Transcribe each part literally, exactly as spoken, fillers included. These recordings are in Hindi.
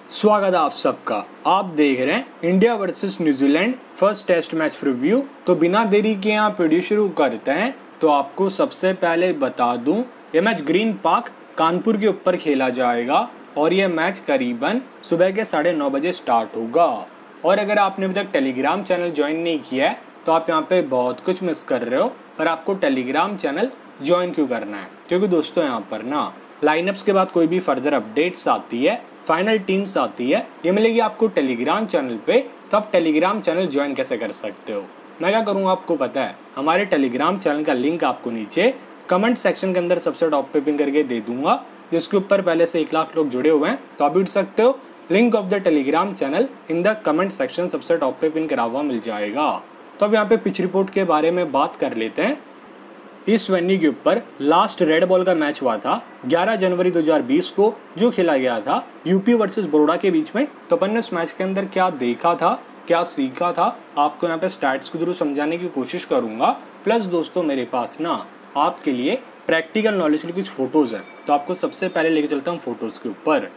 स्वागत है आप सबका। आप देख रहे हैं India versus New Zealand first test match review. तो बिना देरी के यहाँ वीडियो शुरू करते हैं। तो आपको सबसे पहले बता दूं, ये मैच ग्रीन पार्क कानपुर के ऊपर खेला जाएगा और ये मैच करीबन सुबह के साढ़े नौ बजे स्टार्ट होगा। और अगर आपने अभी तक टेलीग्राम चैनल ज्वाइन नहीं किया है तो आप यहाँ पे बहुत कुछ मिस कर रहे हो। पर आपको टेलीग्राम चैनल ज्वाइन क्यों करना है? क्योंकि दोस्तों यहाँ पर ना लाइनअप्स के बाद कोई भी फर्दर अपडेट्स आती है, फाइनल टीम्स आती है, ये मिलेगी आपको टेलीग्राम चैनल पे। तो आप टेलीग्राम चैनल ज्वाइन कैसे कर सकते हो? मैं क्या करूँगा आपको पता है, हमारे टेलीग्राम चैनल का लिंक आपको नीचे कमेंट सेक्शन के अंदर सबसे टॉप पे पिन करके दे दूंगा, जिसके ऊपर पहले से एक लाख लोग जुड़े हुए हैं। तो आप जुड़ सकते हो। Link of the Telegram channel in the comment section सबसे टॉप पे पिन करा हुआ मिल जाएगा। तो अब यहाँ पे पिच रिपोर्ट के बारे में बात कर लेते हैं। इस वेन्यू के ऊपर लास्ट रेड बॉल का मैच हुआ था ग्यारह जनवरी दो हज़ार बीस को, जो खेला गया था यूपी वर्सेस बड़ौदा के बीच में। तो अपन ने इस मैच के अंदर क्या देखा था, क्या सीखा था, आपको यहाँ पे स्टैट्स के थ्रू समझाने की कोशिश करूंगा। प्लस दोस्तों मेरे पास ना आपके लिए प्रैक्टिकल नॉलेज के कुछ फोटोज है, तो आपको सबसे पहले लेके चलता हूँ फोटोज के ऊपर।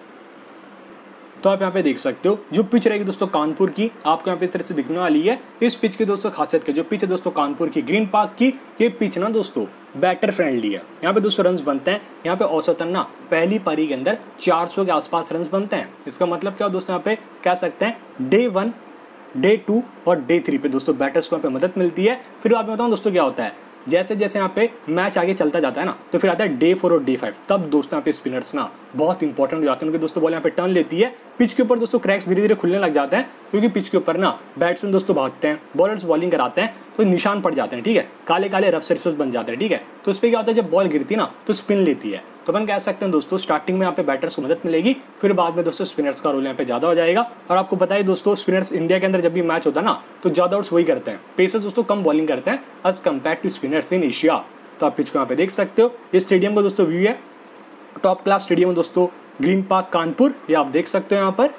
तो आप यहाँ पे देख सकते हो जो पिच रहेगी दोस्तों कानपुर की, आपको यहाँ पे इस तरह से दिखने वाली है। इस पिच की दोस्तों खासियत क्या, जो पिच है दोस्तों कानपुर की ग्रीन पार्क की, ये पिच ना दोस्तों बैटर फ्रेंडली है। यहाँ पे दोस्तों रन्स बनते हैं, यहाँ पे औसतन ना पहली पारी के अंदर चार सौ के आसपास रन्स बनते हैं। इसका मतलब क्या दोस्तों, यहाँ पे कह सकते हैं डे वन, डे टू और डे थ्री पे दोस्तों बैटर्स को यहाँ पे मदद मिलती है। फिर आप बताऊँ दोस्तों क्या होता है, जैसे जैसे यहाँ पे मैच आगे चलता जाता है ना, तो फिर आता है डे फोर और डे फाइव। तब दोस्तों यहाँ पे स्पिनर्स ना बहुत इंपॉर्टेंट हो जाते हैं, उनके दोस्तों बॉल यहाँ पे टर्न लेती है। पिच के ऊपर दोस्तों क्रैक्स धीरे धीरे खुलने लग जाते हैं, क्योंकि पिच के ऊपर ना बैट्समैन दोस्तों भागते हैं, बॉलर्स बॉलिंग कराते हैं, तो निशान पड़ जाते हैं। ठीक है, काले काले रफ सरफेस बन जाते हैं। ठीक है, तो इस पर क्या होता है, जब बॉल गिरती है ना तो स्पिन लेती है। तो अपन कह सकते हैं दोस्तों स्टार्टिंग में यहाँ पे बैटर्स को मदद मिलेगी, फिर बाद में दोस्तों स्पिनर्स का रोल यहाँ पे ज्यादा हो जाएगा। और आपको बताइए दोस्तों स्पिनर्स इंडिया के अंदर जब भी मैच होता है ना, तो ज्यादा आउट्स वही करते हैं, पेसर्स दोस्तों कम बॉलिंग करते हैं as compared to spinners in Asia. तो आप पिच को यहाँ पे देख सकते हो। ये स्टेडियम का दोस्तों व्यू है, टॉप क्लास स्टेडियम है दोस्तों ग्रीन पार्क कानपुर, ये आप देख सकते हो यहाँ पर।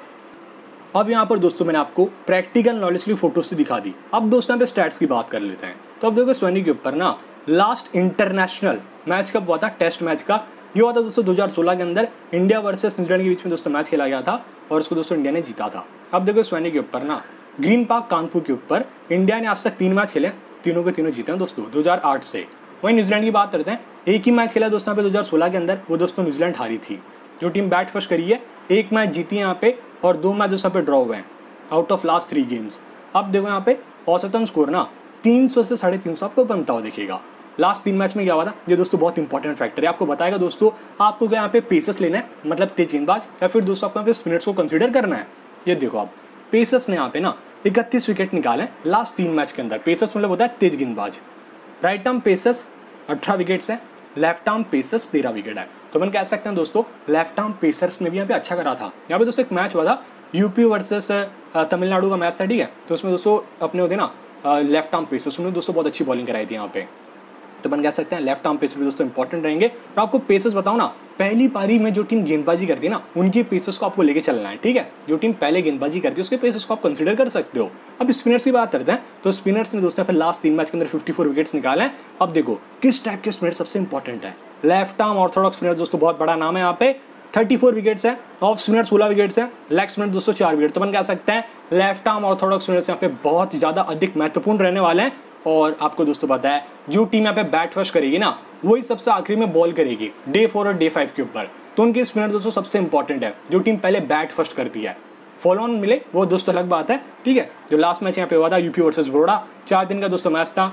अब यहाँ पर दोस्तों मैंने आपको प्रैक्टिकल नॉलेज की फोटोज से दिखा दी। अब दोस्तों यहाँ पे स्टैट्स की बात कर लेते हैं। तो अब देखो सोनी के ऊपर ना लास्ट इंटरनेशनल मैच कब हुआ था, टेस्ट मैच का, ये हुआ था दोस्तों दो हज़ार सोलह के अंदर इंडिया वर्सेस न्यूजीलैंड के बीच में दोस्तों मैच खेला गया था और उसको दोस्तों इंडिया ने जीता था। अब देखो सोनी के ऊपर ना ग्रीन पार्क कानपुर के ऊपर इंडिया ने आज तक तीन मैच खेले, तीनों के तीनों जीते हैं दोस्तों दो हज़ार आठ से। वहीं न्यूजीलैंड की बात करते हैं, एक ही मैच खेला दोस्तों यहाँ पे दो हज़ार सोलह के अंदर, वो दोस्तों न्यूजीलैंड हारी थी। जो टीम बैट फर्स्ट करी है एक मैच जीती है यहाँ पे और दो मैच दोस्तों यहाँ पे ड्रॉ हुए हैं out of last three games. अब देखो यहाँ पे औसतन स्कोर ना तीन सौ से साढ़े तीन सौ आपको बनता हुआ दिखेगा। लास्ट तीन मैच में क्या हुआ था, ये दोस्तों बहुत इंपॉर्टेंट फैक्टर है, आपको बताएगा दोस्तों आपको क्या यहाँ पे पेसर्स लेना है, मतलब तेज गेंदबाज, या फिर दोस्तों आपको यहाँ पे स्पिनर्स को कंसिडर करना है। ये देखो आप पेसर्स ने यहाँ पे ना इकतीस विकेट निकाले लास्ट तीन मैच के अंदर। पेसर्स मतलब होता है तेज गेंदबाज। राइट आर्म पेसर्स अठारह विकेट्स है, लेफ्ट आर्म पेसर्स तेरह विकेट है। तो अपन कह सकते हैं दोस्तों लेफ्ट आर्म पेसर्स ने भी यहाँ पे अच्छा करा था। यहाँ पे दोस्तों एक मैच हुआ था यूपी वर्सेस तमिलनाडु का मैच था। ठीक है, तो उसमें दोस्तों अपने होते ना लेफ्ट आर्म पेसर्स, उन्होंने दोस्तों बहुत अच्छी बॉलिंग कराई थी यहाँ पे। तो अपन कह सकते हैं लेफ्ट आर्म पेसर भी दोस्तों इंपॉर्टेंट रहेंगे। और आपको पेसर्स बताओ ना, पहली पारी में जो टीम गेंदबाजी करती है ना, उनके पेसर्स को आपको लेके चलना है। ठीक है, जो टीम पहले गेंदबाजी करती है उसके पेसर्स को आप कंसीडर कर सकते हो। अब स्पिनर्स की बात करते हैं, तो स्पिनर्स ने दोस्तों फिर लास्ट तीन मैच के अंदर चौवन विकेट्स निकाले हैं। अब देखो किस टाइप के स्पिनर सबसे इंपॉर्टेंट है। लेफ्ट आर्म ऑर्थोडॉक्स स्पिनर दोस्तों बहुत बड़ा नाम है यहाँ पे, चौंतीस विकेट्स है, ऑफ स्पिनर सोलह विकेट्स है, लेग स्पिनर दोस्तों चार विकेट। तो अपन कह सकते हैं लेफ्ट आर्म ऑर्थोडॉक्स स्पिनर्स यहाँ पे बहुत ज्यादा अधिक महत्वपूर्ण रहने वाले हैं। और आपको दोस्तों पता है जो टीम यहाँ पे बैट फर्स्ट करेगी ना, वही सबसे आखिरी में बॉल करेगी डे फोर और डे फाइव के ऊपर। तो उनके स्पिनर दोस्तों सबसे इंपॉर्टेंट है, जो टीम पहले बैट फर्स्ट करती है। फॉलो ऑन मिले वो दोस्तों अलग बात है। ठीक है, जो लास्ट मैच यहाँ पे हुआ था यूपी वर्सेस बड़ौदा, चार दिन का दोस्तों मैच था,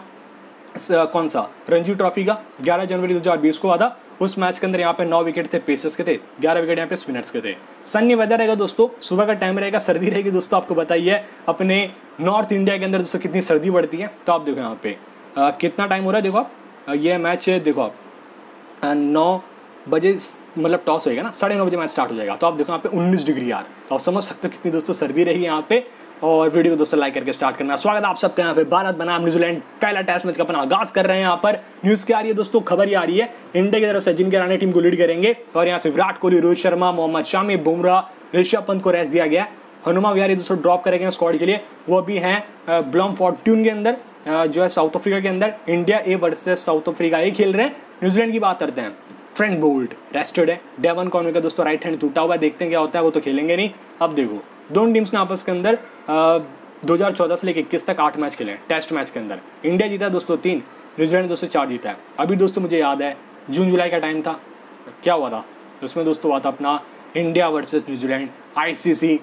कौन सा रणजी ट्रॉफी का, ग्यारह जनवरी दो हज़ार बीस को हुआ था। उस मैच के अंदर यहाँ पे नौ विकेट थे पेसर्स के थे, ग्यारह विकेट यहाँ पे स्पिनर्स के थे। सन्नी वेदर रहेगा दोस्तों, सुबह का टाइम रहेगा, सर्दी रहेगी दोस्तों। आपको बताइए अपने नॉर्थ इंडिया के अंदर दोस्तों कितनी सर्दी बढ़ती है। तो आप देखो यहाँ पे आ, कितना टाइम हो रहा है, देखो आप ये मैच देखो आप नौ बजे मतलब टॉस होएगा ना, साढ़े नौ बजे मैच स्टार्ट हो जाएगा। तो आप देखो यहाँ पे उन्नीस डिग्री यार, तो आप समझ सकते हो कितनी दोस्तों सर्दी रहेगी यहाँ पे। और वीडियो को दोस्तों लाइक करके स्टार्ट करना। स्वागत है आप सबका यहाँ पे भारत बनाम न्यूजीलैंड पहला टेस्ट मैच का अपन आगाज कर रहे हैं। यहाँ पर न्यूज क्या आ रही है दोस्तों, खबर ये आ रही है इंडिया की तरफ से अजिंक्य रहाणे टीम को लीड करेंगे और यहाँ से विराट कोहली, रोहित शर्मा, मोहम्मद शामी, बुमराह, ऋषभ पंत को रेस्ट दिया गया। हनुमा विहारी दोस्तों ड्रॉप करेंगे स्क्वाड के लिए, वो भी हैं ब्लम फॉर्ट्यून के अंदर जो है साउथ अफ्रीका के अंदर। India A versus South Africa ये खेल रहे हैं। न्यूजीलैंड की बात करते हैं, ट्रेंट बोल्ट रेस्टेड है, डेवन कॉनवे का दोस्तों राइट हैंड टूटा हुआ है, देखते हैं क्या होता है, वो तो खेलेंगे नहीं। अब देखो दोनों टीम्स ने आपस के अंदर दो हज़ार चौदह से लेकर इक्कीस तक आठ मैच खेले टेस्ट मैच के अंदर। इंडिया जीता दोस्तों तीन, न्यूजीलैंड दोस्तों चार जीता है। अभी दोस्तों मुझे याद है जून जुलाई का टाइम था, क्या हुआ था उसमें दोस्तों, हुआ था अपना India versus New Zealand ICC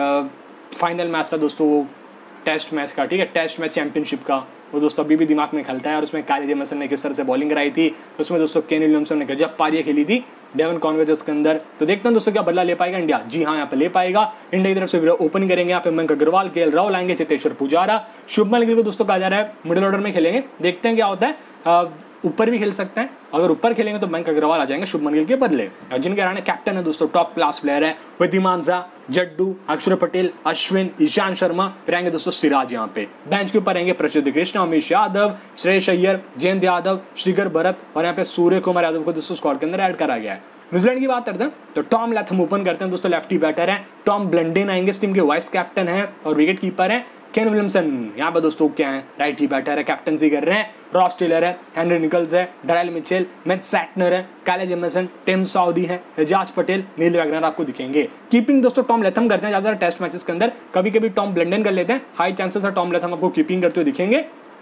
final match था दोस्तों, वो टेस्ट मैच का, ठीक है, टेस्ट मैच चैंपियनशिप का, वो दोस्तों अभी भी दिमाग में खलता है। और उसमें काली जेमसन ने किस तरह से बॉलिंग कराई थी, उसमें दोस्तों केन विलियमसन ने गजब पारियां खेली थी, डेवन कॉनवे थे उसके अंदर। तो देखते हैं दोस्तों क्या बदला ले पाएगा इंडिया। जी हाँ, यहाँ पे ले पाएगा। इंडिया की तरफ से ओपनिंग करेंगे यहाँ पे मयंक अग्रवाल, के एल राहुल आएंगे, चेतेश्वर पुजारा, शुभमन गिल को दोस्तों कहा जा रहा है मिडिल ऑर्डर में खेलेंगे, देखते हैं क्या होता है। ऊपर भी खेल सकते हैं, अगर ऊपर खेलेंगे तो मयंक अग्रवाल आ जाएंगे शुभमन गिल के बदले। जिनके राणे कैप्टन है दोस्तों, टॉप क्लास प्लेयर है, वृद्धिमान झा, जड्डू, अक्षर पटेल, अश्विन, ईशांत शर्मा, फिर आएंगे दोस्तों सिराज। यहाँ पे बेंच के ऊपर आएंगे प्रसिद्ध कृष्ण, अमीश यादव, श्रेयस अय्यर, जयंत यादव, श्रीकर भरत और यहाँ पे सूर्य कुमार यादव को दोस्तों स्क्वाड के अंदर ऐड करा गया है। न्यूजीलैंड की बात करते हैं तो टॉम लैथम ओपन करते हैं दोस्तों, लेफ्टी बैटर है। टॉम ब्लंडेन आएंगे, इस टीम के वाइस कैप्टन है और विकेट कीपर है। केन विलियमसन यहाँ पे दोस्तों क्या है, राइट ही बैटर है, कैप्टनसी कर रहे हैं। रॉस टेलर है, हेनरी निकल्स है, डराइल मिचेल, मैथ सैटनर है, काले जेमसन, टिम साउदी है, एजाज पटेल, नील वैगनर आपको दिखेंगे। कीपिंग दोस्तों टॉम लैथम करते हैं ज्यादातर टेस्ट मैचेस के अंदर, कभी कभी टॉम ब्लंडेन कर लेते हैं, हाई चांसेस है टॉम लैथम आपको कीपिंग करते हुए दिखेंगे।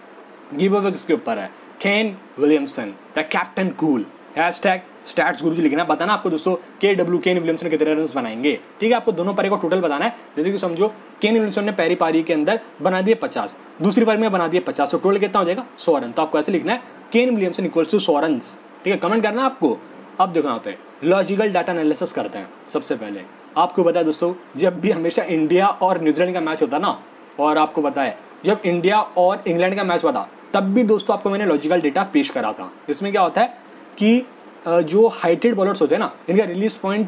गिव अवे किसके ऊपर है, Kane Williamson the captain cool. Hashtag stats Guruji लिखना, बताना आपको दोस्तों के डब्ल्यू केन विलियमसन कितने रन बनाएंगे, ठीक है। आपको दोनों पारी को टोटल बताना है। जैसे कि समझो केन विलियमसन ने पहली पारी के अंदर बना दिए पचास, दूसरी पारी में बना दिए पचास, तो टोटल कितना हो जाएगा सौ रन। तो आपको ऐसे लिखना है केन विलियमसन इक्वल्स टू सौ रन, ठीक है, कमेंट करना आपको। अब देखो यहाँ पे लॉजिकल डाटा एनालिसिस करते हैं। सबसे पहले आपको पता है दोस्तों, जब भी हमेशा इंडिया और न्यूजीलैंड का मैच होता ना, और आपको पता है जब इंडिया और इंग्लैंड का मैच हुआ था तब भी दोस्तों आपको मैंने लॉजिकल डेटा पेश करा था। इसमें क्या होता है कि जो हाइटेड बॉलर्स होते हैं ना, इनका release point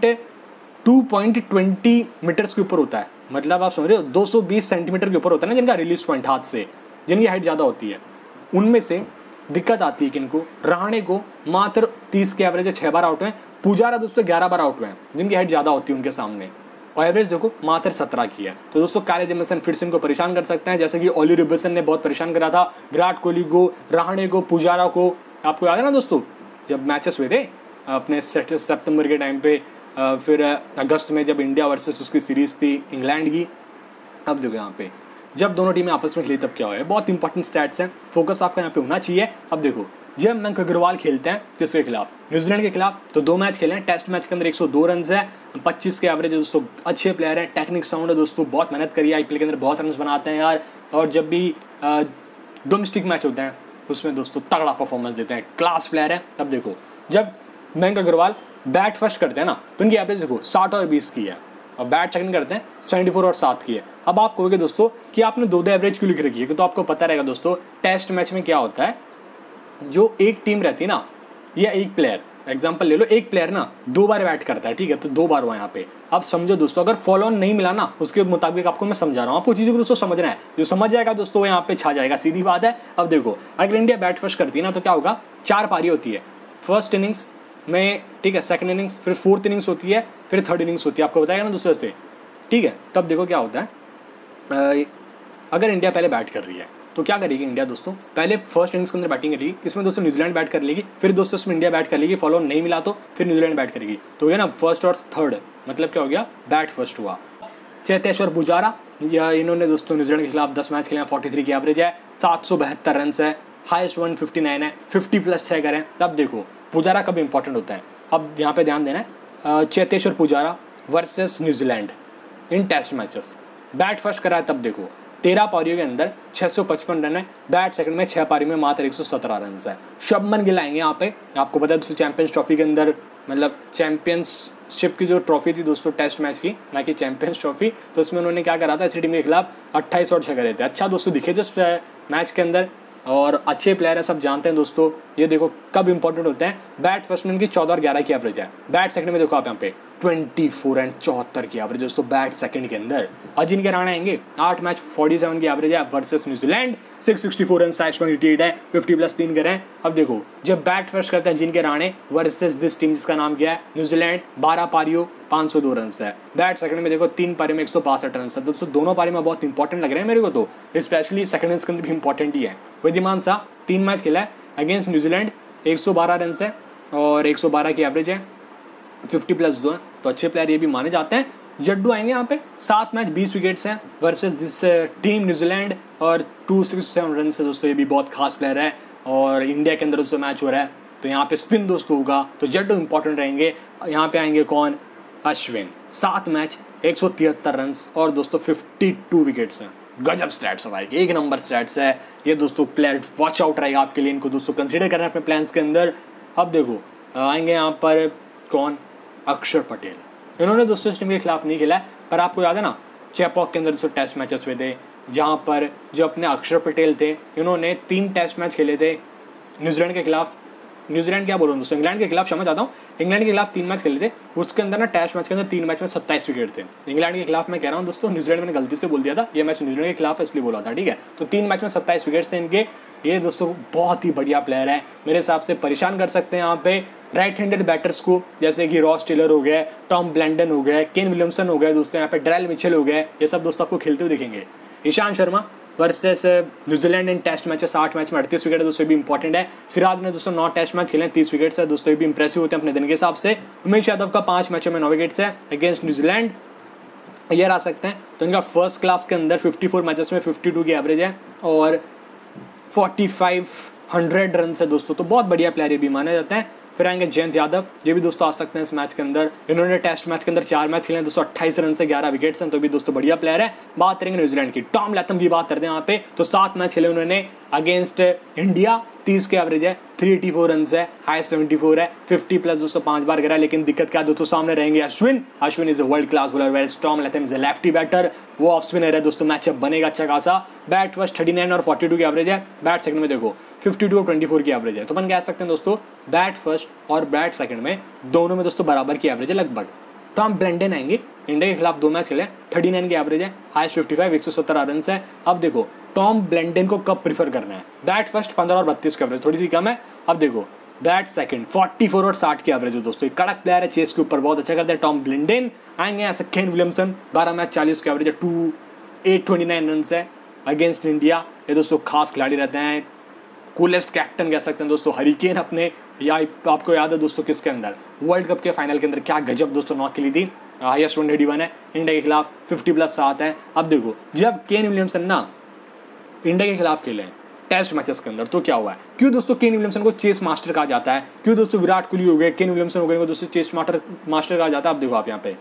two point two zero meters के ऊपर होता है, मतलब आप समझ रहे हो दो सौ बीस सेंटीमीटर के ऊपर होता है ना जिनका रिलीज पॉइंट हाथ से, जिनकी हाइट ज़्यादा होती है। उनमें से दिक्कत आती है किनको, रहाणे को मात्र तीस के एवरेज है, छः बार आउट हुए। पुजारा दोस्तों ग्यारह बार आउट हुए हैं, जिनकी हाइट ज़्यादा होती है उनके सामने, और एवरेज देखो मात्र सत्रह की है। तो दोस्तों काले जेमसन फिर से इनको परेशान कर सकते हैं, जैसे कि ओली रिबसन ने बहुत परेशान करा था विराट कोहली को, रहाणे को, पुजारा को। आपको याद है ना दोस्तों, जब मैचेस हुए थे अपने सितंबर के टाइम पे, फिर अगस्त में जब इंडिया वर्सेस उसकी सीरीज थी इंग्लैंड की। अब देखो यहाँ पे जब दोनों टीमें आपस में खेली तब क्या हुआ है, बहुत इंपॉर्टेंट स्टैट्स हैं, फोकस आपका यहाँ पे होना चाहिए। अब देखो जब मयंक अग्रवाल खेलते हैं किसके खिलाफ, न्यूजीलैंड के खिलाफ, तो दो मैच खेले हैं। टेस्ट मैच के अंदर एक सौ दो रन है, पच्चीस के एवरेज है दोस्तों, अच्छे प्लेयर हैं, टेक्निक साउंड है दोस्तों, बहुत मेहनत करी है, आईपीएल के अंदर बहुत रन बनाते हैं यार। और जब भी डोमेस्टिक मैच होते हैं उसमें दोस्तों तगड़ा परफॉर्मेंस देते हैं, क्लास प्लेयर है। अब देखो जब मयंक अग्रवाल बैट फर्स्ट करते हैं ना तो इनकी एवरेज देखो साठ और बीस की है, और बैट सेकंड करते हैं चौहत्तर और सात की है। अब आप कहोगे दोस्तों कि आपने दो दो एवरेज क्यों लिख रखी है, तो आपको पता रहेगा दोस्तों टेस्ट मैच में क्या होता है, जो एक टीम रहती है ना, या एक प्लेयर, एग्जांपल ले लो, एक प्लेयर ना दो बार बैट करता है, ठीक है, तो दो बार हुआ यहाँ पे। अब समझो दोस्तों अगर फॉलो ऑन नहीं मिला ना, उसके मुताबिक आपको मैं समझा रहा हूँ, आपको चीज़ों को दोस्तों समझना है, जो समझ जाएगा दोस्तों वो यहाँ पे छा जाएगा, सीधी बात है। अब देखो अगर इंडिया बैट फर्स्ट करती है ना तो क्या होगा, चार पारी होती है, फर्स्ट इनिंग्स में, ठीक है, सेकंड इनिंग्स, फिर फोर्थ इनिंग्स होती है, फिर थर्ड इनिंग्स होती है, आपको बताएगा ना दोस्तों से, ठीक है। तब देखो क्या होता है, अगर इंडिया पहले बैट कर रही है तो क्या करेगी इंडिया दोस्तों, पहले फर्स्ट इनिंग्स के अंदर बैटिंग करेगी, इसमें दोस्तों न्यूजीलैंड बैट कर लेगी, फिर दोस्तों इसमें इंडिया बैट कर लेगी, फॉलो नहीं मिला तो फिर न्यूजीलैंड बैट करेगी, तो हो गया ना फर्स्ट और थर्ड, मतलब क्या हो गया, बैट फर्स्ट हुआ। चेतेश्वर पुजारा, या इन्होंने दोस्तों न्यूजीलैंड के खिलाफ दस मैच खेले हैं, फोर्टी थ्री की एवरेज है, सात सौ बहत्तर रन है, हाइस्ट वन फिफ्टी नाइन है, फिफ्टी प्लस छः करें। तब देखो पुजारा कब इंपॉर्टेंट होता है, अब यहाँ पे ध्यान देना है, Cheteshwar Pujara versus New Zealand in test matches, bat first करा है, तब देखो तेरह पारियों के अंदर छह सौ पचपन रन है, बैट सेकंड में छह पारी में मात्र एक सौ सत्रह रन है। शुभमन गिल आएंगे यहाँ पे, आपको पता है दोस्तों चैंपियंस ट्रॉफी के अंदर, मतलब चैंपियंसशिप की जो ट्रॉफी थी दोस्तों टेस्ट मैच की, ना कि चैंपियंस ट्रॉफी, तो उसमें उन्होंने क्या करा था, इसी टीम के खिलाफ अट्ठाईस और छः करे थे। अच्छा दोस्तों दिखे थे मैच के अंदर, और अच्छे प्लेयर है, सब जानते हैं दोस्तों। ये देखो कब इंपॉर्टेंट होते हैं, बैट फर्स्ट में उनकी चौदह और ग्यारह की एवरेज है, बैट सेकंड में देखो आप यहाँ पे चौबीस एंड चौहत्तर की एवरेज दोस्तों बैट सेकंड के अंदर। अजिन के राणा आएंगे, आठ मैच सैंतालीस की एवरेज है वर्सेस न्यूजीलैंड, छह सौ चौंसठ रन, साइज वन एटी एट है, पचास प्लस तीन करें। अब देखो जब बैट फर्स्ट करते हैं जिनके राणे वर्सेस दिस टीम जिसका नाम क्या है न्यूजीलैंड, बारह पारियों पाँच सौ दो रन है, बैट सेकंड में देखो तीन पारी में एक सौ बासठ रन है। दोस्तों दोनों पारी में बहुत इंपॉर्टेंट लग रहे हैं मेरे को, तो स्पेशली सेकंड इनिंग्स के अंदर भी इंपॉर्टेंट ही है। वृद्धिमान सा तीन मैच खेला है अगेंस्ट न्यूजीलैंड, एक सौ बारह रन है, और एक सौ बारह की एवरेज है, फिफ्टी प्लस दो है, तो अच्छे प्लेयर ये भी माने जाते हैं। जड्डू आएंगे यहाँ पे, सात मैच बीस विकेट्स हैं वर्सेस दिस टीम न्यूजीलैंड, और टू सिक्स सेवन रन से दोस्तों ये भी बहुत खास प्लेयर है। और इंडिया के अंदर दोस्तों मैच हो रहा है, तो यहाँ पे स्पिन दोस्तों होगा, तो जड्डू इंपॉर्टेंट रहेंगे। यहाँ पे आएंगे कौन, अश्विन, सात मैच एक सौ तिहत्तर रन और दोस्तों फिफ्टी टू विकेट्स हैं। गजब स्टैट्स है भाई, एक नंबर स्टैट्स है ये दोस्तों। प्लेयर वॉच आउट रहेगा आपके लिए, इनको दोस्तों कंसीडर करना है अपने प्लान्स के अंदर। अब देखो आएंगे यहाँ पर कौन, अक्षर पटेल, इन्होंने दोस्तों इस टीम के खिलाफ नहीं खेला है, पर आपको याद है ना चेपॉक के अंदर दोस्तों टेस्ट मैचेस हुए थे, जहाँ पर जो अपने अक्षर पटेल थे इन्होंने तीन टेस्ट मैच खेले थे न्यूजीलैंड के खिलाफ, न्यूजीलैंड क्या बोल रहा हूँ दोस्तों, इंग्लैंड के खिलाफ, क्षमा चाहता हूँ, इंग्लैंड के खिलाफ तीन मैच खेले थे, उसके अंदर ना टेस्ट मैच के अंदर तीन मैच में सत्ताईस विकेट थे। इंग्लैंड के खिलाफ मैं कह रहा हूँ दोस्तों, न्यूजीलैंड मैंने गलती से बोल दिया था, ये मैच न्यूजीलैंड के खिलाफ इसलिए बोला था, ठीक है। तो तीन मैच में सत्ताईस विकेट थे इनके, ये दोस्तों बहुत ही बढ़िया प्लेयर है, मेरे हिसाब से परेशान कर सकते हैं यहाँ पे राइट हैंडेड बैटर्स को, जैसे कि रॉस टेलर हो गए, टॉम ब्लैंडन हो गए, केन विलियमसन हो गए दोस्तों, यहाँ पे डेरेल मिचेल हो गए, ये सब दोस्तों आपको खेलते हुए दिखेंगे। Ishant Sharma versus New Zealand in test matches, आठ मैच में अड़तीस विकेट है दोस्तों, भी इंपॉर्टेंट है। सिराज ने दोस्तों नौ टेस्ट मैच खेले, तीस विकेट्स है दोस्तों, ये भी इंप्रेसिव होते हैं अपने दिन के हिसाब से। उमेश यादव का पांच मैचों में नौ विकेट्स है अगेंस्ट न्यूजीलैंड, ये आ सकते हैं। तो इनका फर्स्ट क्लास के अंदर फिफ्टी फोर मैचेस में फिफ्टी टू की एवरेज है और फोर्टी फाइव हंड्रेड रन है दोस्तों, तो बहुत बढ़िया प्लेयर ये भी माने जाते हैं। फिर आएंगे जयंत यादव, ये भी दोस्तों आ सकते हैं इस मैच के अंदर, इन्होंने टेस्ट मैच के अंदर चार मैच खेले हैं दोस्तों, अट्ठाईस रन से ग्यारह विकेट्स हैं, तो भी दोस्तों बढ़िया प्लेयर है। बात करेंगे न्यूजीलैंड की, टॉम लैथम की बात करते हैं यहाँ पे, तो सात मैच खेले उन्होंने अगेंस्ट इंडिया, तीस के एवरेज है, थ्री एटी फोर रन है, हाई सेवेंटी फोर है, फिफ्टी प्लस दोस्तों पांच बार गिरा। लेकिन दिक्कत क्या दोस्तों, सामने रहेंगे Ashwin, Ashwin is a world class bowler, well Tom Latham is a lefty batter, वो ऑफ स्पिनर है दोस्तों, मैचअप बनेगा अच्छा खासा। बैट फर्स्ट थर्टी नाइन और फोर्टी टू की एवरेज है, बैट सेकंड में देखो फिफ्टी टू और ट्वेंटी फोर की एवरेज है, तो अपन कह सकते हैं दोस्तों बैट फर्स्ट और बैट सेकंड में दोनों में दोस्तों बराबर की एवरेज है लगभग। टॉम ब्लैंडन आएंगे, इंडिया के खिलाफ दो मैच खेले, थर्टी नाइन की एवरेज है, हाईएस्ट फिफ्टी फाइव, एक सौ सत्तर रन है। अब देखो टॉम ब्लैंडन को कब प्रीफर करना है, बैट फर्स्ट पंद्रह और बत्तीस की एवरेज थोड़ी सी कम है। अब देखो बैट सेकंड फोर्टी फोर और साठ की एवरेज है दोस्तों, कड़क प्लेयर है, चेस के ऊपर बहुत अच्छा करता है टॉम ब्लैंडन। आएंगे यहाँ से केन विलियमसन, बारह मैच चालीस की एवरेज है, two eight twenty nine run है अगेंस्ट इंडिया, ये दोस्तों खास खिलाड़ी रहते हैं, कूलेस्ट कैप्टन कह सकते हैं दोस्तों, हरिकेन अपने, या आपको याद है दोस्तों किसके अंदर, वर्ल्ड कप के फाइनल के अंदर क्या गजब दोस्तों नॉक खेली थी, हाईएस्ट वन एटी वन है इंडिया के खिलाफ, फिफ्टी प्लस सात है। अब देखो जब केन विलियमसन ना इंडिया के खिलाफ खेले टेस्ट मैचेस के अंदर, तो क्या हुआ है, क्यों दोस्तों केन विलियमसन को चेस मास्टर कहा जाता है, क्यों दोस्तों विराट कोहली हो गए, केन विलियमसन हो गए दोस्तों चेस मास्टर मास्टर कहा जाता है। अब देखो आप यहाँ पे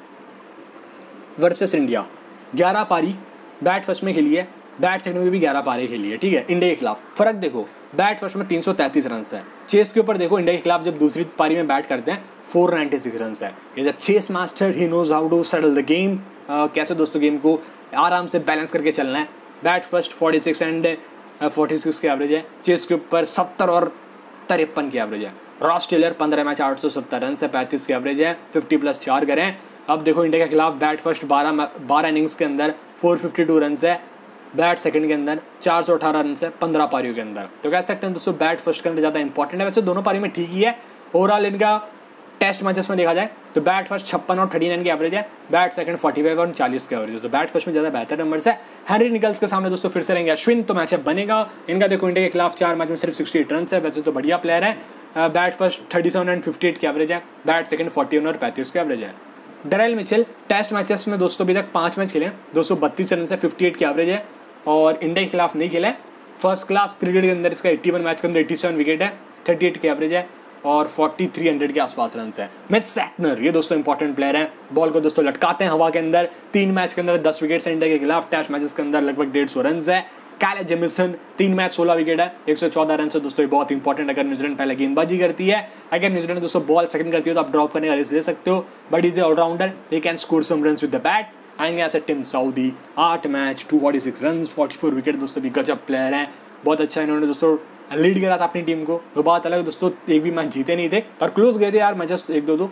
वर्सेस इंडिया ग्यारह पारी बैट फर्स्ट में खेली है, बैट सेकंड में भी ग्यारह पारी खेली है, ठीक है, इंडिया के खिलाफ। फर्क देखो बैट फर्स्ट में तीन सौ तैंतीस रन है, चेस के ऊपर देखो इंडिया के खिलाफ जब दूसरी पारी में बैट करते हैं फोर नाइंटी सिक्स रन है। Is a chase master, he knows how to settle the game, कैसे दोस्तों गेम को आराम से बैलेंस करके चलना है। Bat first forty six and forty six की एवरेज है, चेस के ऊपर सत्तर और तिरपन की एवरेज है। रॉस टेलर पंद्रह मैच आठ सौ सत्तर रन से पैंतीस की एवरेज है, फिफ्टी प्लस चार करें। अब देखो इंडिया के खिलाफ बैट फर्स्ट बारह बारह इनिंग्स के अंदर फोर फिफ्टी टू रन है, बैट सेकंड के अंदर चार सौ अठारह रन है पंद्रह पारियों के अंदर, तो कह सकते हैं दोस्तों बैट फर्स्ट के अंदर ज़्यादा इंपॉर्टेंट है। वैसे दोनों पारी में ठीक ही है, ओवरऑल इनका टेस्ट मैचेस में देखा जाए तो बैट फर्स्ट छप्पन और थर्टी नाइन की एवरेज है, बैट सेकंड फोर्टी फाइव और चालीस की एवरेज, तो बैट फर्स्ट में ज़्यादा बेहतर नंबर्स है। हैरी निकल्स के सामने दोस्तों फिर से रहेंगे अश्विन, तो मैचअप बनेगा इनका। देखो इंडिया के खिलाफ चार मैच में सिर्फ सिक्सटी एट रन है, वैसे तो बढ़िया प्लेयर है। Bat first thirty seven and fifty eight की एवरेज है, बैट सेकंड फोर्टी वन और पैंतीस की एवरेज है। डेरेल मिचेल टेस्ट मैचेस में दोस्तों अभी तक पाँच मैच खेले, दो सौ बत्तीस रन से फिफ्टी एट की एवरेज है और इंडिया के खिलाफ नहीं खेला है। फर्स्ट क्लास क्रिकेट के अंदर इसका इक्यासी मैच के अंदर सत्तासी विकेट है, अड़तीस की एवरेज है और तैंतालीस सौ के आसपास रन है। मैच सैटनर ये दोस्तों इंपॉर्टेंट प्लेयर है, बॉल को दोस्तों लटकाते हैं हवा के अंदर, तीन मैच के अंदर दस विकेट है इंडिया के खिलाफ, टेस्ट मैचेस के अंदर लगभग डेढ़ सौ रन है। कैले जेमिसन तीन मैच सोलह विकेट है, एक सौ चौदह रन से दोस्तों बहुत इंपॉर्टेंट अगर न्यूजीलैंड पहले गेंदबाजी करती है। अगर न्यूजीलैंड दोस्तों बॉल सेकंड करती है तो आप ड्रॉप करने का रिस्क ले सकते हो, but is a allrounder, he can score some runs with the bat. आएंगे ऐसे टिम साउदी, आठ match two forty six run, forty four wicket दोस्तों भी गजब प्लेयर है, बहुत अच्छा इन्होंने दोस्तों लीड करा था अपनी टीम को। वो बात अलग दोस्तों, एक भी मैच जीते नहीं थे पर क्लोज गए थे यार मैचेस एक दो दो।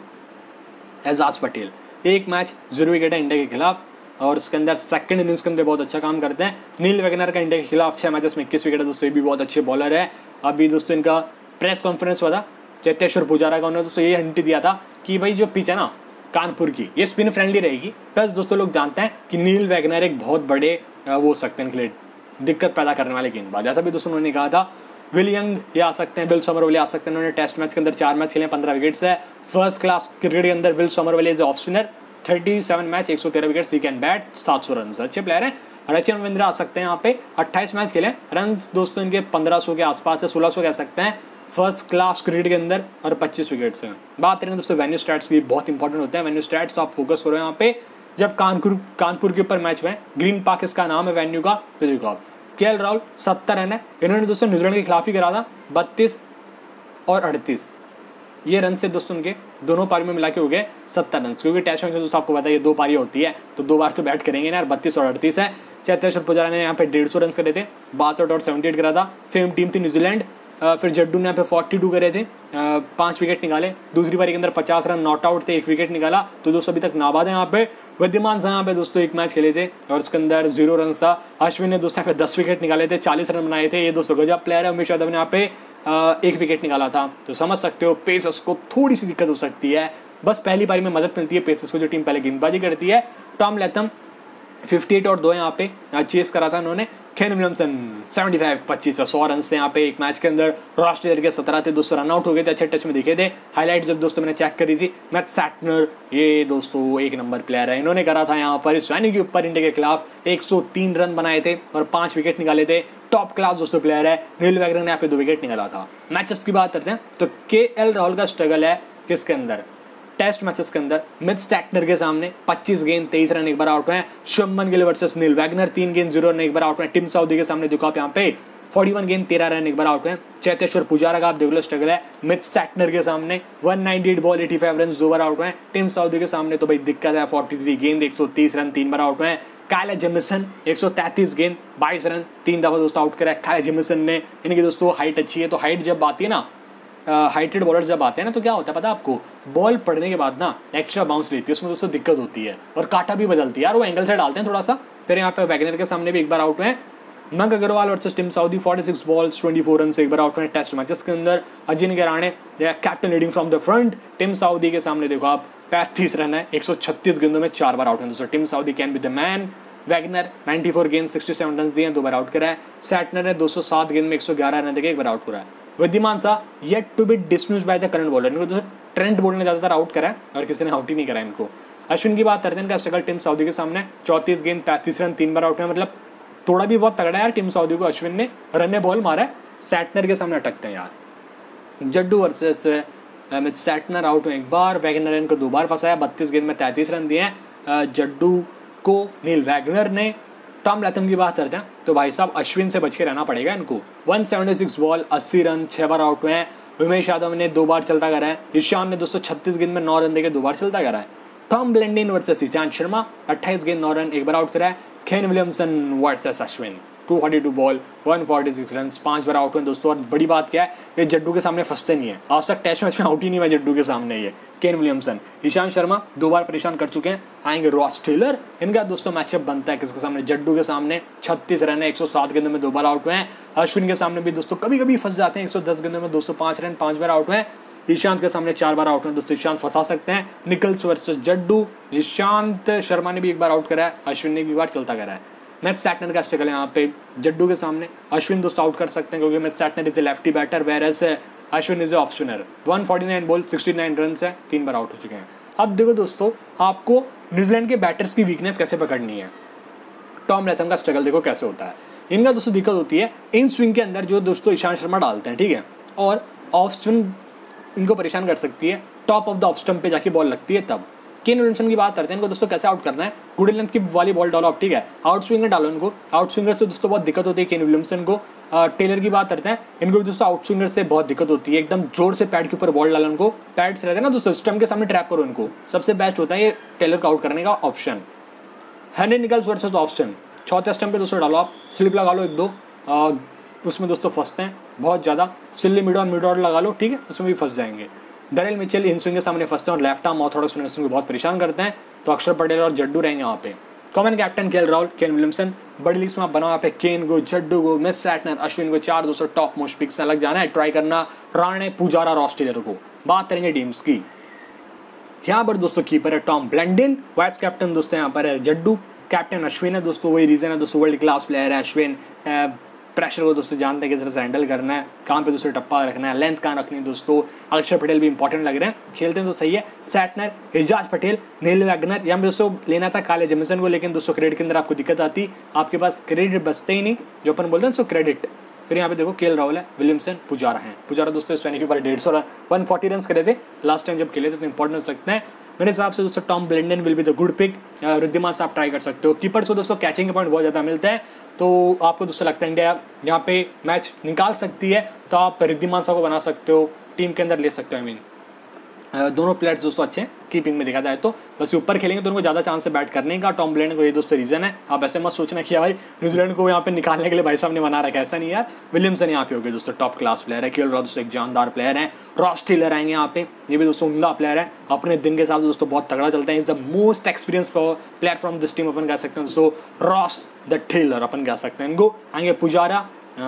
एजाज पटेल एक मैच जीरो विकेट है इंडिया के खिलाफ और उसके अंदर सेकंड इनिंग्स के अंदर बहुत अच्छा काम करते हैं। नील वैगनर का इंडिया के खिलाफ छह मैचेस में इक्कीस विकेट है दोस्तों, ये भी बहुत अच्छे बॉलर है। अभी दोस्तों इनका प्रेस कॉन्फ्रेंस हुआ था चेतेश्वर पुजारा का, उन्होंने दोस्तों ये हिंट दिया था कि भाई जो पिच है ना कानपुर की ये स्पिन फ्रेंडली रहेगी, प्लस दोस्तों लोग जानते हैं कि नील वैगनर एक बहुत बड़े वो हो सकते हैं इनके लिए दिक्कत पैदा करने वाले गेंदबाज, ऐसा भी दोस्तों उन्होंने कहा था। विल यंग ये आ सकते हैं, विल समरवले आ सकते हैं, उन्होंने टेस्ट मैच के अंदर चार मैच खेले, पंद्रह विकेट्स है। फर्स्ट क्लास क्रिकेट के अंदर Will Somerville is off spinner, thirty seven match, एक सौ तेरह विकेट, ही कैन बैट, सात सौ रन, अच्छे प्लेयर हैं। रचिन रविंद्र आ सकते हैं यहाँ पे, अट्ठाईस मैच खेले, रन दोस्तों इनके पंद्रह सौ के आसपास है, सोलह सौ कह सकते हैं फर्स्ट क्लास क्रिकेट के अंदर, और पच्चीस विकेट्स हैं। बात करेंगे दोस्तों वेन्यू स्टैट्स की, बहुत इंपॉर्टेंट होते हैं वेन्यू स्टैट्स, तो आप फोकस करो यहाँ पे। जब कानपुर कानपुर के ऊपर मैच हुए, ग्रीन पार्क इसका नाम है वेन्यू का, तो देखो आप के एल राहुल सत्तर रन है, इन्होंने दोस्तों न्यूजीलैंड के खिलाफ ही करा था, बत्तीस और अड़तीस ये रन से दोस्तों उनके दोनों पारी में मिला के हो गए सत्तर रन, क्योंकि टेस्ट मैच में दोस्तों आपको पता है ये दो पारी होती है, तो दो बार तो बैट करेंगे ना यार, बत्तीस और अड़तीस है। चेतेश्वर पुजारा ने यहाँ पे डेढ़ सौ रन करे थे, बासठ और सेवेंटी एट करा था, सेम टीम थी न्यूजीलैंड। फिर जड्डू ने यहाँ पे बयालीस करे थे, पांच विकेट निकाले, दूसरी पारी के अंदर पचास रन नॉट आउट थे, एक विकेट निकाला, तो दोस्तों अभी तक नाबाद है यहाँ पे। विद्यमान से यहाँ पे दोस्तों एक मैच खेले थे और उसके अंदर जीरो रन था। अश्विन ने दोस्तों यहाँ पे दस विकेट निकाले थे, चालीस रन बनाए थे, ये दोस्तों गजब प्लेयर है। उमेश यादव ने यहाँ पे एक विकेट निकाला था, तो समझ सकते हो पेसर्स को थोड़ी सी दिक्कत हो सकती है, बस पहली पारी में मदद मिलती है पेसर्स को, जो टीम पहले गेंदबाजी करती है। टॉम लैथम अट्ठावन और दो यहाँ पे चेस करा था उन्होंने। केन विलियमसन पचहत्तर, पच्चीस सौ रन से यहाँ पे एक मैच के अंदर, राष्ट्रीय के सत्रह थे, दोस्तों रन आउट हो गए थे, अच्छे टच में दिखे थे। हाईलाइट जब दोस्तों मैंने चेक करी थी, मैथ सैटनर ये दोस्तों एक नंबर प्लेयर है, इन्होंने करा था यहाँ पर स्वैनी के ऊपर इंडिया के खिलाफ एक सौ तीन रन बनाए थे और पांच विकेट निकाले थे, टॉप क्लास दोस्तों प्लेयर है। नील वैगनर ने यहाँ पे दो विकेट निकाला था। मैचअप्स की बात करते हैं तो के एल राहुल का स्ट्रगल है किसके अंदर, टेस्ट मैचेस के अंदर, मिथ स्टैटनर के सामने पच्चीस गेंद तेईस रन एक बार आउट हुए। Shubman Gill versus Neil Wagner तीन गेंद जीरो रन एक बार आउट हुए। टिम साउदी के सामने देखो आप यहाँ पे इकतालीस गेंद तेरह रन एक बार आउट हुए। चेतेश्वर पुजारा का आप देख लो स्ट्रगल है, मिथ स्टैटनर के सामने एक सौ अट्ठानवे बॉल पचासी रन दो बार आउट हुए। टिम साउदी के सामने तो भाई दिक्कत है, तैंतालीस गेंद एक सौ तीस रन तीन बार आउट हुए। काइल जेमिसन एक सौ तैंतीस गेंद बाईस रन तीन दफा दोस्तों आउट करा है काइल जेमिसन ने। इनकी दोस्तों हाइट अच्छी है, तो हाइट जब आती है ना, हाइटेड बॉलर जब आते हैं ना, तो क्या होता है पता है आपको, बॉल पड़ने के बाद ना एक्स्ट्रा बाउंस लेती है, उसमें दोस्तों दिक्कत होती है और काटा भी बदलती है यार, वो एंगल से डालते हैं थोड़ा सा। फिर यहाँ पे वैगनर के सामने भी एक बार आउट हुए। Mayank Agarwal versus Tim Southee छियालीस बॉल्स चौबीस रन से एक बार आउट हुए टेस्ट मैचेस के अंदर। Ajinkya Rahane captain leading from the front. Tim Southee के सामने देखो आप पैंतीस रन है, एक सौ छत्तीस गेंदों में चार बार आउट है दोस्तों। Tim Southee can be the man. Wagner चौरानवे गेंद सड़सठ रन दिए, दो बार आउट करा है। सैटनर ने दो सौ सात गेंद में एक सौ ग्यारह रन देके एक बार आउट करा है। विद्यमान सा yet to be dismissed by the current bowler, इनको दोस्तों ट्रेंट बोल्ट ने ज्यादातर आउट करा है और किसी ने आउट ही नहीं करा इनको। अश्विन की बात करते हैं, इनका स्ट्रगल टिम साउदी के सामने चौंतीस गेंद पैंतीस रन तीन बार आउट है, मतलब थोड़ा भी बहुत तगड़ा है यार टिम साउदी को। अश्विन ने रन ने बॉल मारा है, सैटनर के सामने अटकते हैं यार। जड्डू वर्सेस सैटनर आउट में एक बार, वैगनर इनको दो बार फंसाया, बत्तीस गेंद में तैंतीस रन दिए हैं जड्डू को नील वैगनर ने। टॉम लैथम की बात करते हैं तो भाई साहब अश्विन से बच के रहना पड़ेगा इनको। एक सौ छिहत्तर बॉल अस्सी रन छह बार आउट हुए हैं। उमेश यादव ने दो बार चलता करा है। ईशान ने दो सौ छत्तीस गेंद में नौ रन देके दो बार चलता करा है। Tom Blundell versus Ishant Sharma अट्ठाईस गेंद नौ रन एक बार आउट करा है। केन विलियमसन वर्सेस अश्विन दो सौ बयालीस बॉल एक सौ छियालीस रन पांच बार आउट हुए दोस्तों। और बड़ी बात क्या है, ये जड्डू के सामने फंसते नहीं है, आज तक टेस्ट मैच में आउट ही नहीं हुआ जड्डू के सामने। ये केन विलियमसन, ईशांत शर्मा दो बार परेशान कर चुके हैं। आएंगे रॉस टेलर, इनका दोस्तों मैचअप बनता है किसके सामने, जड्डू के सामने। छत्तीस रन है, एक सौ सात गेंदों में दो बार आउट हुए हैं। अश्विन के सामने भी दोस्तों कभी कभी फंस जाते हैं, एक सौ दस गेंदों में दो सौ पांच रन पांच बार आउट हुए हैं। ईशांत के सामने चार बार आउट हुए दोस्तों, ईशांत फंसा सकते हैं। निकल्स वर्सेस जड्डू, ईशांत शर्मा ने भी एक बार आउट करा है, अश्विन ने भी एक बार चलता करा है। मैथ सैटनर का स्ट्रगल है यहाँ पे जड्डू के सामने। अश्विन दोस्तों आउट कर सकते हैं क्योंकि Matt Santner is a lefty batter, whereas Ashwin is a off spinner. एक सौ उनचास बॉल उनहत्तर रन है, तीन बार आउट हो चुके हैं। अब देखो दोस्तों, आपको न्यूजीलैंड के बैटर्स की वीकनेस कैसे पकड़नी है। टॉम लैथम का स्ट्रगल देखो कैसे होता है। इनका दोस्तों दिक्कत होती है इन स्विंग के अंदर जो दोस्तों ईशांत शर्मा डालते हैं, ठीक है, और ऑफ स्पिन इनको परेशान कर सकती है। Top of the off stump पे जाके बॉल लगती है तब। केन विलियमसन की बात करते हैं, इनको दोस्तों कैसे आउट करना है। गुड लेंथ की वाली बॉल डालो आप, ठीक है, आउट स्विंगर डालो इनको। आउट स्विंगर से दोस्तों बहुत दिक्कत होती है केन विलियमसन को। टेलर की बात करते हैं, इनको भी दोस्तों आउट स्विंगर से बहुत दिक्कत होती है। एकदम जोर से पैड के ऊपर बॉल डालो इनको, पैड से रहता है ना दोस्तों, स्टंप के सामने ट्रैप करो इनको, सबसे बेस्ट होता है ये टेलर को आउट करने का option. Henry Nicholls versus option, चौथे स्टंप पे दोस्तों डालो आप, स्लिप लगा लो एक दो, आ, उसमें दोस्तों फंसते हैं बहुत ज़्यादा। सिल्ली मिड और मिड ऑर्डर लगा लो, ठीक है, उसमें भी फंस जाएंगे। डरेल मिचेल इन स्विंग के सामने फंसते हैं और लेफ्ट आर्म ऑर्थोडॉक्स स्पिनर्स को बहुत परेशान करते हैं, तो अक्षर पटेल और जड्डू रहेंगे वहाँ पे। Common captain K L Rahul, Kane Williamson. बड़ी लीग्स में आप बनाओ यहाँ पे केन को, जड्डू को, मिथ सैटनर, अश्विन को, चार दोस्तों टॉप मोस्ट पिक्स अलग जाना है, ट्राई करना राणे, पुजारा, रॉस टेलर को। बात करेंगे टीम्स की, यहाँ पर दोस्तों कीपर है टॉम ब्लेंडिन, वाइस कैप्टन दोस्तों यहाँ पर है जड्डू, कैप्टन अश्विन है दोस्तों, वही रीजन है दोस्तों, वर्ल्ड क्लास प्लेयर है अश्विन। प्रेशर को दोस्तों जानते हैं किस तरह से हैंडल करना है, कहाँ पे दोस्तों टप्पा रखना है, लेंथ कहाँ रखनी है दोस्तों। अक्षर पटेल भी इंपॉर्टेंट लग रहे हैं, खेलते हैं तो सही है। Santner, Ajaz Patel, Neil Wagner, यहाँ पे दोस्तों लेना था काले जेमिसन को, लेकिन दोस्तों क्रेडिट के अंदर आपको दिक्कत आती, आपके पास क्रेडिट बचते ही नहीं, जो अपन बोलते हैं दोस्तों क्रेडिट। फिर यहाँ पे देखो केएल राहुल है, विलियमसन, पुजारा है। पुजारा दोस्तों इस के ऊपर डेढ़ सौ रन वन फोर्टी रन करे थे लास्ट टाइम जब खेले थे, तो इंपॉर्टेंट हो सकते हैं मेरे हिसाब से दोस्तों। Tom Blundell will be the good pick. Wriddhiman से आप ट्राई कर सकते हो। कीपर्स को दोस्तों कैचिंग के पॉइंट बहुत ज़्यादा मिलते हैं, तो आपको दोस्तों लगता है इंडिया यहाँ पे मैच निकाल सकती है, तो आप रिद्धिमान को बना सकते हो, टीम के अंदर ले सकते हो। आई मीन दोनों प्लेयर्स दोस्तों अच्छे हैं कीपिंग में देखा जाए तो, बस ऊपर खेलेंगे तो उनको ज़्यादा चांस है बैट करने का। टॉम ब्लेंडन को ये दोस्तों रीजन है, आप ऐसे मत सोचना कि भाई न्यूजीलैंड को यहाँ पे निकालने के लिए भाई साहब ने बना रखा है, ऐसा नहीं यार। विलियमसन यहाँ पे हो गए दोस्तों, टॉप क्लास प्लेयर है। केएल राहुल दोस्तों एक जानदार प्लेयर है। रॉस टेलर आएंगे यहाँ पे, ये भी दोस्तों उम्दा प्लेयर है, अपने दिन के हिसाब से दोस्तों बहुत तगड़ा चलता है। Is the most experience player from this team अपन कह सकते हैं दोस्तों, रॉस द टेलर अपन कह सकते हैं इनको। आएंगे पुजारा,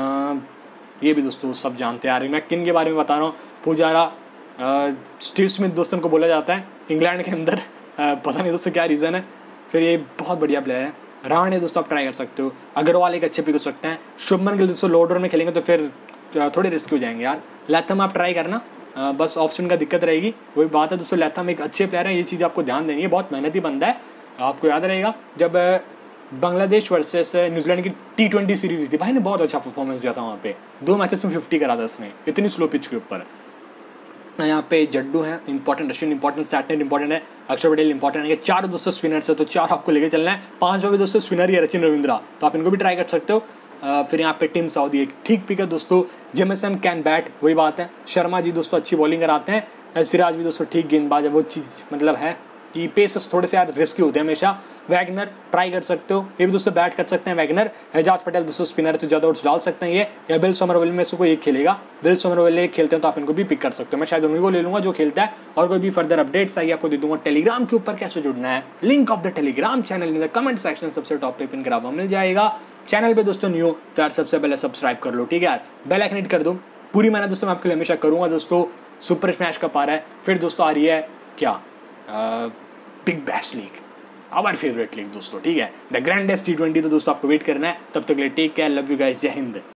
ये भी दोस्तों सब जानते हैं यार, मैं किन के बारे में बता रहा हूँ। पुजारा स्टीव स्मिथ दोस्तों को बोला जाता है इंग्लैंड के अंदर, uh, पता नहीं दोस्तों क्या रीज़न है। फिर ये बहुत बढ़िया प्लेयर है। राणे दोस्तों आप ट्राई कर सकते हो। अग्रवाल एक अच्छे पिक हो सकते हैं। शुभमन गिल दोस्तों लोअर में खेलेंगे तो फिर थोड़े रिस्क हो जाएंगे यार। लैथम आप ट्राई करना, uh, बस ऑफ स्पिन का दिक्कत रहेगी, वही बात है दोस्तों। लैथम एक अच्छे प्लेयर है, ये चीज़ आपको ध्यान देनी है, बहुत मेहनती बंदा है। आपको याद रहेगा जब बांग्लादेश वर्सेस न्यूजीलैंड की टी ट्वेंटी सीरीज थी, भाई ने बहुत अच्छा परफॉर्मेंस दिया था वहाँ पे, दो मैचेस में फिफ्टी करा था इसने, इतनी स्लो पिच के ऊपर। यहाँ पे जड्डू है important, Rachin important, Santner important है, अक्षर पटेल इंपॉर्टेंट है। चार दोस्तों स्पिनर्स है, तो चार आपको लेके चलना है। पांचवा भी दोस्तों स्पिनर ही है रचिन रविंद्रा, तो आप इनको भी ट्राई कर सकते हो। आ, फिर यहाँ पे टीम साउदी एक ठीक पिक है दोस्तों। जेमिसन कैन बैट, वही बात है। शर्मा जी दोस्तों अच्छी बॉलिंग कराते हैं। सिराज भी दोस्तों ठीक गेंदबाज है, वो चीज़ मतलब है कि पेस थोड़े से यार रिस्की होते हैं हमेशा। वैगनर ट्राई कर सकते हो, ये भी दोस्तों बैट कर सकते हैं वैगनर। एजाज पटेल दोस्तों स्पिनर से ज़्यादा डाल सकते हैं ये, या बिल सोमरवेल में से कोई एक खेलेगा। बिल सोमरवेल एक खेलते हैं तो आप इनको भी पिक कर सकते हो। मैं शायद उन्हीं को ले लूँगा जो खेलता है, और कोई भी फर्दर अपडेट्स आइए आपको दे दूंगा। टेलीग्राम के ऊपर कैसे जुड़ना है, link of the Telegram channel in the comment section सबसे टॉप पे पिन करा हुआ मिल जाएगा। चैनल पे दोस्तों न्यू तो यार सबसे पहले सब्सक्राइब कर लो, ठीक है यार, बेल आइकन हिट कर दो। पूरी मेहनत दोस्तों मैं आपके लिए हमेशा करूँगा दोस्तों। सुपर स्मैश कप आ रहा है, फिर दोस्तों आ रही है क्या Big Bash League, our favourite league दोस्तों, ठीक है। द ग्रैंडेस्ट टी ट्वेंटी, तो दोस्तों आपको वेट करना है। तब तक के लिए take care, love you guys, Jai Hind.